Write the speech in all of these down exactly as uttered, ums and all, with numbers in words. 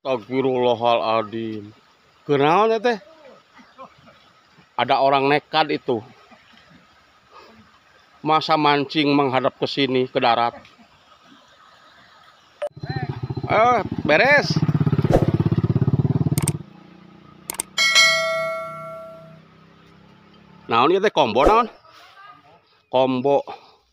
Astagfirullahaladzim. Kenaon ya teh? Ada orang nekat itu. Masa mancing menghadap ke sini, ke darat. Eh, beres. Naon ieu teh combo naon? Combo.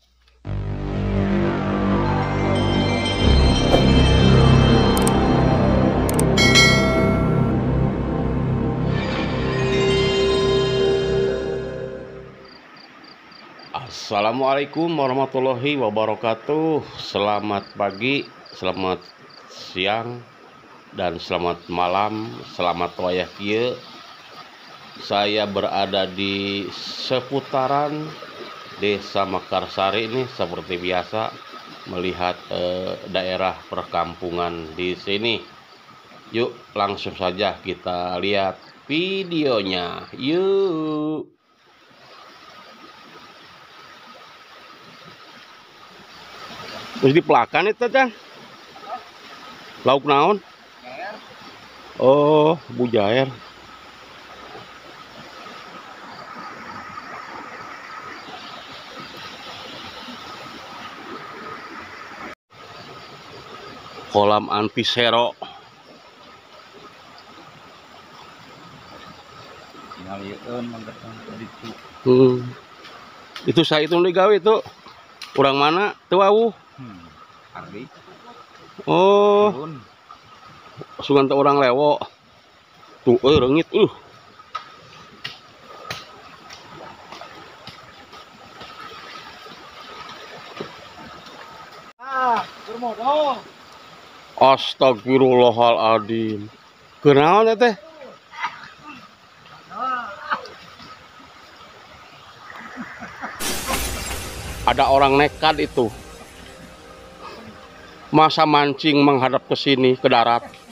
Assalamualaikum warahmatullahi wabarakatuh. Selamat pagi, selamat siang, dan selamat malam. Selamat wayah kieu. Saya berada di seputaran Desa Mekarsari ini seperti biasa melihat eh, daerah perkampungan di sini. Yuk langsung saja kita lihat videonya. Yuk. Terus di pelakan itu kan lauk naon? Oh, bujair. Kolam antisero. Hmm. Itu saya itu digawe itu. Kurang mana? Tuh awuh. Hmm. Ardi. Oh. Turun. Sungan teu orang lewo. Tuh euy reungit uh. Ah, bermodal. Astagfirullahaladzim. Kenaon ya teh? Ada orang nekat itu. Masa mancing menghadap ke sini, ke darat.